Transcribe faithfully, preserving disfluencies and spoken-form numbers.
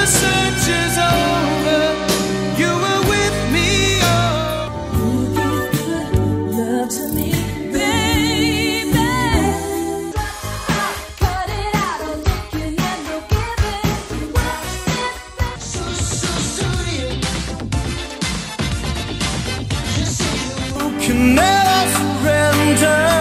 the search is over, you were with me. Oh, you give good love to me, baby. Cut it out, I'll take you and no giving. What if Sussudio? You can never surrender.